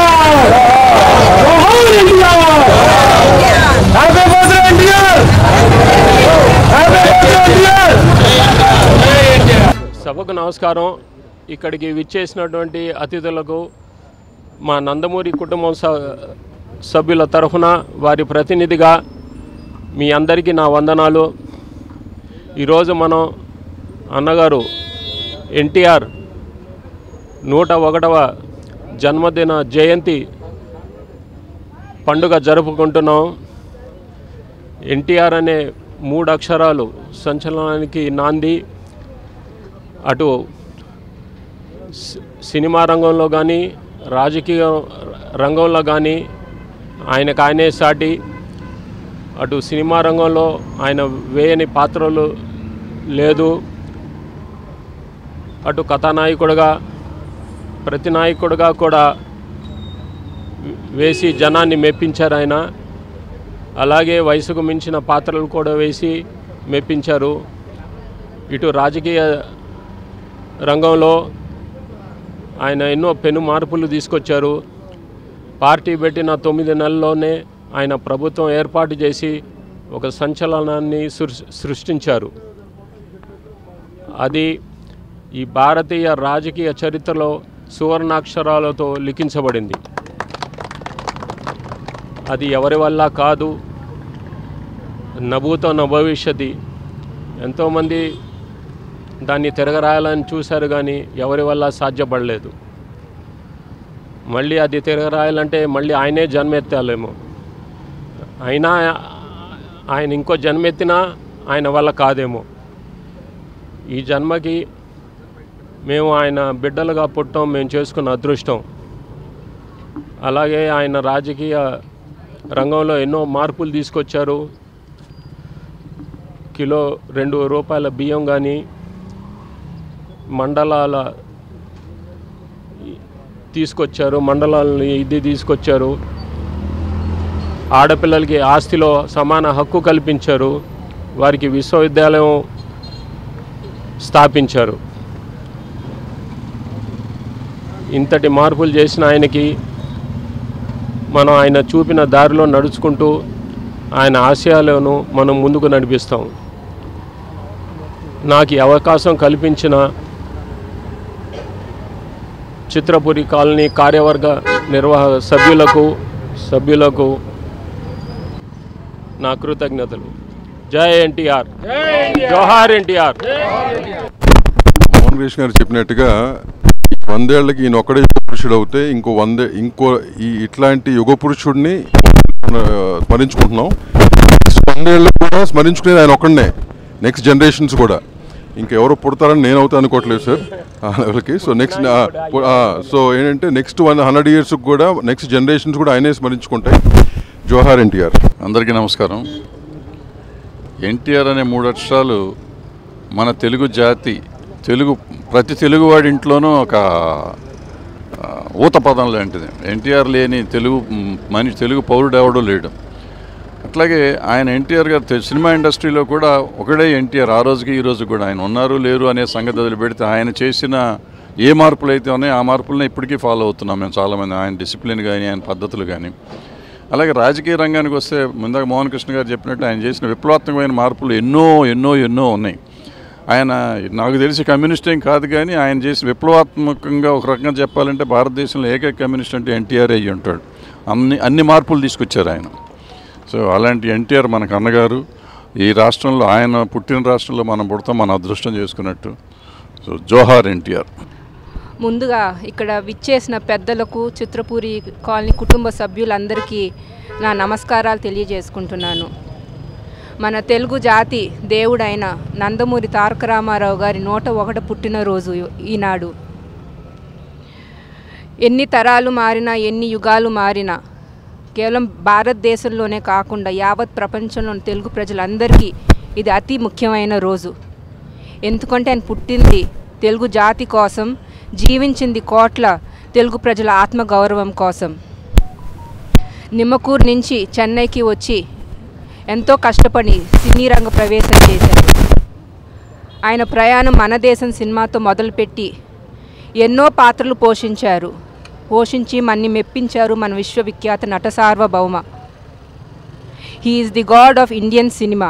జోహార్ NTR! Happy birthday NTR! Happy birthday NTR! సభకు నమస్కారం. ఇక్కడికి విచ్చేసినటువంటి అతిథులకు మా నందమూరి కుటుంబం సభ్యుల తరఫున వారి ప్రతినిధిగా మీ అందరికీ నా వందనాలు. ఈరోజు మనం అన్నగారు ఎన్టీఆర్ 101వ జన్మదిన జయంతి పండుగ జరుపుకుంటున్నాం. ఎన్టీఆర్ అనే 3 అక్షరాలు సంచలనానికి నాంది. అటు సినిమా రంగంలో కానీ రాజకీయ రంగంలో కానీ ఆయనే సాటి. అటు సినిమా రంగంలో ఆయన వేయని పాత్రలు లేదు. అటు కథానాయకుడుగా ప్రతినాయకుడుగా కూడా వేసి జనాన్ని మెప్పించారు ఆయన. అలాగే వయసుకు మించిన పాత్రలు కూడా వేసి మెప్పించారు. ఇటు రాజకీయ రంగంలో ఆయన ఎన్నో పెను మార్పులు తీసుకొచ్చారు. పార్టీ పెట్టిన 9 నెలల్లోనే ఆయన ప్రభుత్వం ఏర్పాటు చేసి ఒక సంచలనాన్ని సృష్టించారు. అది ఈ భారతీయ రాజకీయ చరిత్రలో సువర్ణాక్షరాలతో లిఖించబడింది. అది ఎవరి వల్ల కాదు, నభూతో నభవిష్యతి. ఎంతోమంది దాన్ని తిరగరాయాలని చూశారు కానీ ఎవరి వల్ల సాధ్యపడలేదు. మళ్ళీ అది తిరగరాయాలంటే మళ్ళీ ఆయనే జన్మెత్తాలేమో. అయినా ఆయన ఇంకో జన్మెత్తినా ఆయన వల్ల కాదేమో. ఈ జన్మకి మేము ఆయన బిడ్డలుగా పుట్టడం మేము చేసుకున్న అదృష్టం. అలాగే ఆయన రాజకీయ రంగంలో ఎన్నో మార్పులు తీసుకొచ్చారు. కిలో 2 రూపాయల బియ్యం కానీ, మండలాల తీసుకొచ్చారు, మండలాలని తీసుకొచ్చారు. ఆడపిల్లలకి ఆస్తిలో సమాన హక్కు కల్పించారు. వారికి విశ్వవిద్యాలయం స్థాపించారు. ఇంతటి మార్పులు చేసిన ఆయనకి మనం ఆయన చూపిన దారిలో నడుచుకుంటూ ఆయన ఆశయాలను మనం ముందుకు నడిపిస్తాం. నాకు ఈ అవకాశం కల్పించిన చిత్రపురి కాలనీ కార్యవర్గ నిర్వాహక సభ్యులకు నా కృతజ్ఞతలు. జై ఎన్టీఆర్! జోహార్ ఎన్టీఆర్! మోహన్ కృష్ణ గారు చెప్పినట్టుగా 100 ఏళ్ళకి ఈయన ఒక్కడే యుగ పురుషుడు అవుతే ఇంకో ఇట్లాంటి యుగ పురుషుడిని స్మరించుకుంటున్నాం. 100 ఏళ్ళు కూడా స్మరించుకునేది ఆయన ఒక్కడనే. నెక్స్ట్ జనరేషన్స్ కూడా ఇంకెవరో పుడతారని నేను అవుతా అనుకోవట్లేదు సార్ ఆ లెవెల్కి. సో నెక్స్ట్ సో ఏంటంటే నెక్స్ట్ 100 ఇయర్స్కి కూడా నెక్స్ట్ జనరేషన్స్ కూడా ఆయనే స్మరించుకుంటాయి. జోహార్ ఎన్టీఆర్! అందరికీ నమస్కారం. ఎన్టీఆర్ అనే 3 అక్షరాలు మన తెలుగు జాతి, ప్రతి తెలుగువాడి ఇంట్లోనూ ఒక ఊత పదం లాంటిది. ఎన్టీఆర్ లేని తెలుగు పౌరుడు ఎవడూ లేడు. అట్లాగే ఆయన ఎన్టీఆర్ గారు సినిమా ఇండస్ట్రీలో కూడా ఒకడే ఎన్టీఆర్. ఆ రోజుకి ఈ రోజు కూడా ఆయన ఉన్నారు లేరు అనే సంగతి వదిలిపెడితే ఆయన చేసిన ఏ మార్పులు అయితే ఉన్నాయో ఆ మార్పులనే ఇప్పటికీ ఫాలో అవుతున్నాం మేము చాలామంది. ఆయన డిసిప్లిన్ కానీ ఆయన పద్ధతులు కానీ. అలాగే రాజకీయ రంగానికి వస్తే ముందుగా మోహన్ కృష్ణ గారు చెప్పినట్టు ఆయన చేసిన విప్లవాత్మకమైన మార్పులు ఎన్నో ఉన్నాయి. ఆయన నాకు తెలిసి కమ్యూనిస్ట్ ఏం కాదు కానీ ఆయన చేసిన విప్లవాత్మకంగా ఒక రకంగా చెప్పాలంటే భారతదేశంలో ఏకైక కమ్యూనిస్ట్ అంటే ఎన్టీఆర్ అయ్యి ఉంటాడు. అన్ని మార్పులు తీసుకొచ్చారు ఆయన. సో అలాంటి ఎన్టీఆర్ మనకు అన్నగారు. ఈ రాష్ట్రంలో ఆయన పుట్టిన రాష్ట్రంలో మనం పుడతాం, మన అదృష్టం చేసుకున్నట్టు. సో జోహార్ ఎన్టీఆర్! ముందుగా ఇక్కడ విచ్చేసిన పెద్దలకు, చిత్రపూరి కాలనీ కుటుంబ సభ్యులందరికీ నా నమస్కారాలు తెలియజేసుకుంటున్నాను. మన తెలుగు జాతి దేవుడైన నందమూరి తారక రామారావు గారి 101 పుట్టినరోజు ఈనాడు. ఎన్ని తరాలు మారినా, ఎన్ని యుగాలు మారినా, కేవలం భారతదేశంలోనే కాకుండా యావత్ ప్రపంచంలోని తెలుగు ప్రజలందరికీ ఇది అతి ముఖ్యమైన రోజు. ఎందుకంటే ఆయన పుట్టింది తెలుగు జాతి కోసం, జీవించింది కోట్ల తెలుగు ప్రజల ఆత్మగౌరవం కోసం. నిమ్మకూరు నుంచి చెన్నైకి వచ్చి ఎంతో కష్టపడి సినీ రంగ ప్రవేశం చేశారు. ఆయన ప్రయాణం మన దేశం సినిమాతో మొదలుపెట్టి ఎన్నో పాత్రలు పోషించారు. పోషించి మన్ని మెప్పించారు మన విశ్వవిఖ్యాత నట సార్వభౌమ. He is the god of Indian cinema.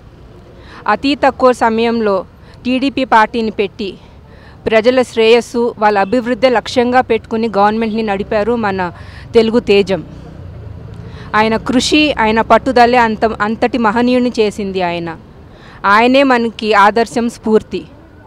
అతి తక్కువ సమయంలో టీడీపీ పార్టీని పెట్టి ప్రజల శ్రేయస్సు వాళ్ళ అభివృద్ధి లక్ష్యంగా పెట్టుకుని గవర్నమెంట్ని నడిపారు మన తెలుగు తేజం. ఆయన కృషి, ఆయన పట్టుదలే అంతటి మహనీయుని చేసింది ఆయనే మనకి ఆదర్శం, స్ఫూర్తి.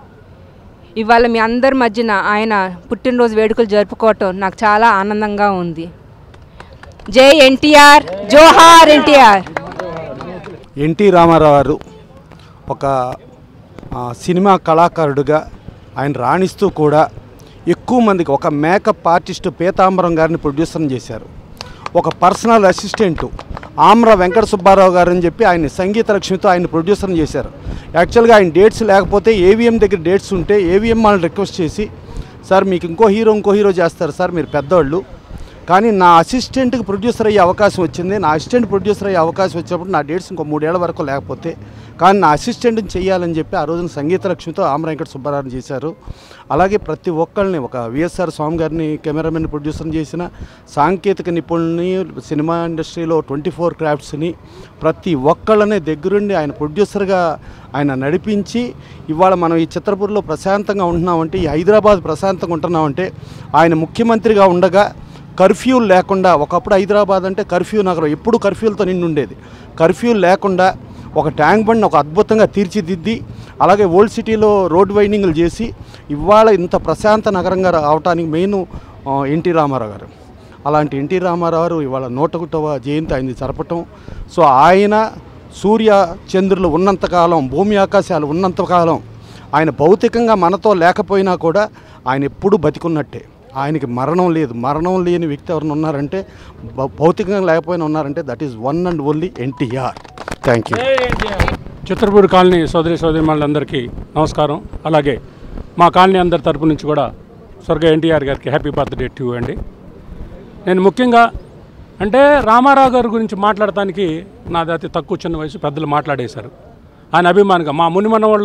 ఇవాళ మీ అందరి మధ్యన ఆయన పుట్టినరోజు వేడుకలు జరుపుకోవటం నాకు చాలా ఆనందంగా ఉంది. జై ఎన్టీఆర్, జోహార్ ఎన్టీఆర్. ఎన్టీ రామారావు గారు ఒక సినిమా కళాకారుడుగా ఆయన రాణిస్తూ కూడా ఎక్కువ మందికి ఒక మేకప్ ఆర్టిస్టు పీతాంబరం గారిని ప్రొడ్యూసర్ చేశారు. ఒక పర్సనల్ అసిస్టెంటు ఆమ్ర వెంకట సుబ్బారావు గారు అని చెప్పి ఆయన సంగీత లక్ష్మితో ఆయన ప్రొడ్యూసర్ చేశారు. యాక్చువల్గా ఆయన డేట్స్ లేకపోతే ఏవిఎం దగ్గర డేట్స్ ఉంటే ఏవిఎం వాళ్ళని రిక్వెస్ట్ చేసి, సార్ మీకు ఇంకో హీరో చేస్తారు సార్, మీరు పెద్దవాళ్ళు, కానీ నా అసిస్టెంట్కి ప్రొడ్యూసర్ అయ్యే అవకాశం వచ్చింది. నా అసిస్టెంట్ ప్రొడ్యూసర్ అయ్యే అవకాశం వచ్చినప్పుడు నా డేట్స్ ఇంకో 3 ఏళ్ల వరకు లేకపోతే, కానీ నా అసిస్టెంట్ని చేయాలని చెప్పి ఆ రోజున సంగీత లక్ష్మితో ఆమ్ర వెంకట సుబ్బారావుని చేశారు. అలాగే ప్రతి ఒక్కళ్ళని, ఒక విఎస్ఆర్ స్వామి గారిని కెమెరామెన్ ప్రొడ్యూసర్ చేసిన, సాంకేతిక నిపుణుల్ని, సినిమా ఇండస్ట్రీలో 24 క్రాఫ్ట్స్ని ప్రతి ఒక్కళ్ళనే దగ్గరుండి ఆయన ప్రొడ్యూసర్గా ఆయన నడిపించి, ఇవాళ మనం ఈ చిత్రపూర్లో ప్రశాంతంగా ఉంటున్నామంటే, ఈ హైదరాబాద్ ప్రశాంతంగా ఉంటున్నామంటే ఆయన ముఖ్యమంత్రిగా ఉండగా కర్ఫ్యూలు లేకుండా, ఒకప్పుడు హైదరాబాద్ అంటే కర్ఫ్యూ నగరం, ఎప్పుడు కర్ఫ్యూలతో నిండి ఉండేది. కర్ఫ్యూలు లేకుండా ఒక ట్యాంక్ బండ్ని ఒక అద్భుతంగా తీర్చిదిద్ది, అలాగే ఓల్డ్ సిటీలో రోడ్ వైండింగ్లు చేసి ఇవాళ ఇంత ప్రశాంత నగరంగా రావడానికి మెయిన్ ఎన్టీ రామారావు గారు. అలాంటి ఎన్టీ రామారావు గారు ఇవాళ 101వ జయంతి ఆయనది జరపటం. సో ఆయన సూర్య చంద్రులు ఉన్నంతకాలం, భూమి ఆకాశాలు ఉన్నంతకాలం ఆయన భౌతికంగా మనతో లేకపోయినా కూడా ఆయన ఎప్పుడూ బతికున్నట్టే. ఆయనకి మరణం లేదు. మరణం లేని వ్యక్తి ఎవరైనా ఉన్నారంటే, భౌతికంగా లేకపోయినా ఉన్నారంటే, that is one and only NTR. Thank you. Chitrapur colony సోదరీమణులందరికీ నమస్కారం. అలాగే మా కాలనీ అందరి తరపు నుంచి కూడా స్వర్గ ఎన్టీఆర్ గారికి హ్యాపీ బర్త్డే టు యూ అండి. నేను ముఖ్యంగా అంటే రామారావు గారి గురించి మాట్లాడటానికి నాది అతి తక్కువ చిన్న వయసు, పెద్దలు మాట్లాడేశారు. ఆయన అభిమానిగా మా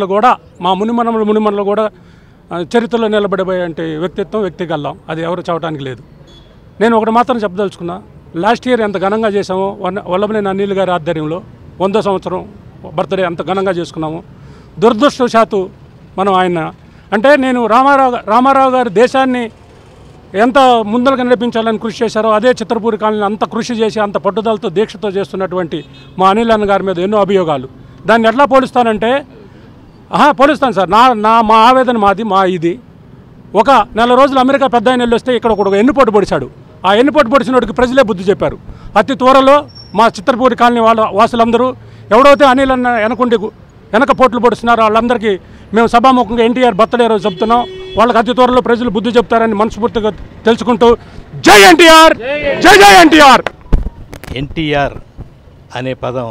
మునిమనములు కూడా చరిత్రలో నిలబడిపోయే అంటే వ్యక్తిగలం అది ఎవరు చెప్పడానికి లేదు. నేను ఒకటి మాత్రం చెప్పదలుచుకున్నా, లాస్ట్ ఇయర్ ఎంత ఘనంగా చేసామో వల్లభనేని అనిల్ గారి ఆధ్వర్యంలో 100వ సంవత్సరం బర్త్డే అంత ఘనంగా చేసుకున్నాము. దురదృష్టవశాత్తు మనం ఆయన అంటే నేను రామారావు గారి దేశాన్ని ఎంత ముందరగా నడిపించాలని కృషి చేశారో అదే చిత్రపూరి కాలనీ అంత కృషి చేసి అంత పట్టుదలతో దీక్షతో చేస్తున్నటువంటి మా అనిల్ అన్న గారి మీద ఎన్నో అభియోగాలు. దాన్ని ఎట్లా పోలుస్తానంటే, పోలుస్తాను సార్, మా ఆవేదన మా ఇది. ఒక నెల రోజులు అమెరికా పెద్ద ఆయన వస్తే ఇక్కడ ఒక ఎన్నుపోటు పొడిచాడు. ఆ ఎన్నుపోటు పొడిచినోడికి ప్రజలే బుద్ధి చెప్పారు. అతి త్వరలో మా చిత్రపూరి కాలనీ వాసులందరూ ఎవడైతే అనిల్ అన్న వెనక పోట్లు పొడుస్తున్నారో వాళ్ళందరికీ మేము సభాముఖంగా ఎన్టీఆర్ బర్త్డే రోజు చెప్తున్నాం. వాళ్ళకి అతి త్వరలో ప్రజలు బుద్ధి చెప్తారని మనస్ఫూర్తిగా తెలుసుకుంటూ జై ఎన్టీఆర్, జై ఎన్టీఆర్. ఎన్టీఆర్ అనే పదం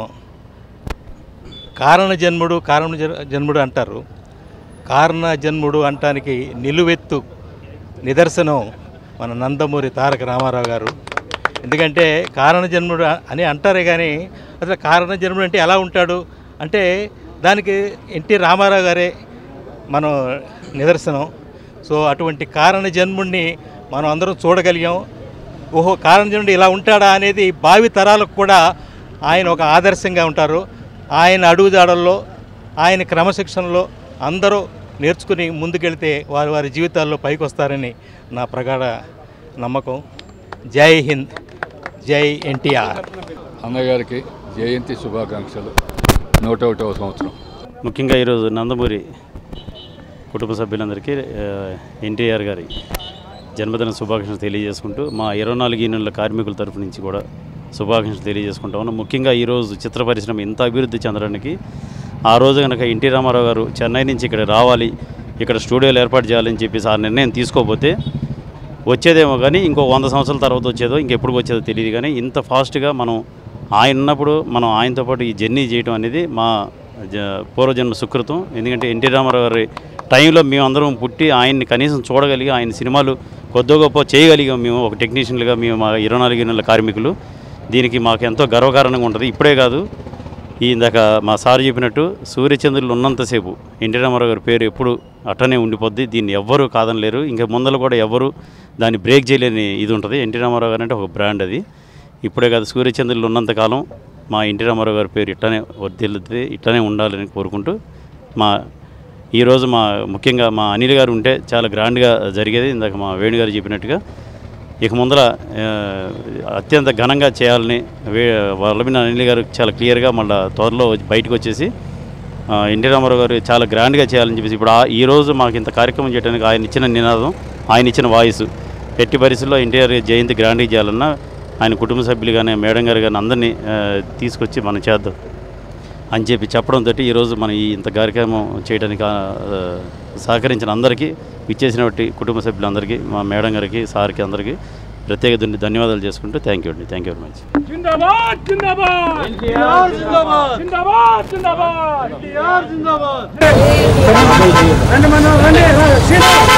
కారణ జన్ముడు అంటారు. కారణ జన్ముడు అంటానికి నిలువెత్తు నిదర్శనం మన నందమూరి తారక రామారావు గారు. ఎందుకంటే కారణ జన్ముడు అని అంటారే కానీ అసలు కారణ జన్ముడు అంటే ఎలా ఉంటాడు అంటే దానికి ఎన్టీ రామారావు గారే మనం నిదర్శనం. సో అటువంటి కారణ జన్ముడిని మనం అందరం చూడగలిగాం. ఓహో, కారణ జన్ముడు ఇలా ఉంటాడా అనేది భావి తరాలకు కూడా ఆయన ఒక ఆదర్శంగా ఉంటారు. ఆయన అడుగుజాడల్లో, ఆయన క్రమశిక్షణలో అందరూ నేర్చుకుని ముందుకెళ్తే వారి జీవితాల్లో పైకి వస్తారని నా ప్రగాఢ నమ్మకం. జై హింద్, జై ఎన్టీఆర్. అన్నగారికి జయంతి శుభాకాంక్షలు. 101వ సంవత్సరం. ముఖ్యంగా ఈరోజు నందమూరి కుటుంబ సభ్యులందరికీ ఎన్టీఆర్ గారి జన్మదిన శుభాకాంక్షలు తెలియజేసుకుంటూ మా 24 యూనియన్ల కార్మికుల తరఫు నుంచి కూడా శుభాకాంక్షలు తెలియజేసుకుంటా ఉన్నాం. ముఖ్యంగా ఈరోజు చిత్ర పరిశ్రమ ఇంత అభివృద్ధి చెందడానికి ఆ రోజు కనుక ఎన్టీ రామారావు గారు చెన్నై నుంచి ఇక్కడ రావాలి, ఇక్కడ స్టూడియోలు ఏర్పాటు చేయాలని చెప్పేసి ఆ నిర్ణయం తీసుకోకపోతే వచ్చేదేమో కానీ ఇంకో 100 సంవత్సరాల తర్వాత వచ్చేదో ఇంకెప్పుడు వచ్చేదో తెలియదు. కానీ ఇంత ఫాస్ట్గా మనం ఆయన ఉన్నప్పుడు మనం ఆయనతో పాటు ఈ జర్నీ చేయడం అనేది మా పూర్వజన్మ సుకృతం. ఎందుకంటే ఎన్టీ రామారావు గారి టైంలో మేమందరం పుట్టి ఆయన్ని కనీసం చూడగలిగి ఆయన సినిమాలు కొద్ది గొప్ప చేయగలిగాం. మేము ఒక టెక్నీషియన్లుగా మా 24 యూనియన్ల కార్మికులు దీనికి మాకు ఎంతో గర్వకారణంగా ఉంటుంది. ఇప్పుడే కాదు, ఇందాక మా సార్ చెప్పినట్టు సూర్యచంద్రులు ఉన్నంతసేపు ఎన్టీ రామారావు గారి పేరు ఎప్పుడు అట్టనే ఉండిపోద్ది. దీన్ని ఎవ్వరూ కాదనలేరు. ఇంకా ముందలు కూడా ఎవ్వరూ దాన్ని బ్రేక్ చేయలేని ఇది ఉంటుంది. ఎన్టీ రామారావు గారు అంటే ఒక బ్రాండ్ అది. ఇప్పుడే కాదు, సూర్యచంద్రులు ఉన్నంతకాలం మా ఎన్టీ రామారావు గారి పేరు ఇట్లానే వర్ధిల్లుతుంది, ఇట్లానే ఉండాలని కోరుకుంటూ ఈరోజు ముఖ్యంగా మా అనిల్ గారు ఉంటే చాలా గ్రాండ్గా జరిగేది. ఇందాక మా వేణు గారు చెప్పినట్టుగా ఇక ముందర అత్యంత ఘనంగా చేయాలని వల్లభనేని అనిల్ గారు చాలా క్లియర్గా మళ్ళీ త్వరలో బయటకు వచ్చేసి ఎన్టీ రామారావు గారు చాలా గ్రాండ్గా చేయాలని చెప్పేసి ఇప్పుడు ఈరోజు మాకు ఇంత కార్యక్రమం చేయడానికి ఆయన ఇచ్చిన నినాదం, ఆయన ఇచ్చిన వాయిస్, ఎట్టి పరిస్థితుల్లో ఎన్టీఆర్ జయంతి గ్రాండ్గా చేయాలన్నా ఆయన కుటుంబ సభ్యులు కానీ మేడం గారు కానీ అందరినీ తీసుకొచ్చి మనం చేద్దాం అని చెప్పడంతో ఈరోజు మనం ఇంత కార్యక్రమం చేయడానికి సహకరించిన అందరికీ, ఇచ్చేసినటువంటి కుటుంబ సభ్యులందరికీ, మా మేడం గారికి, సార్కి అందరికీ ప్రత్యేక ధన్యవాదాలు చేసుకుంటూ థ్యాంక్ యూ అండి. Thank you very much. జిందాబాద్ జిందాబాద్ ఎన్టీఆర్ జిందాబాద్ జిందాబాద్ జిందాబాద్ ఎన్టీఆర్ జిందాబాద్.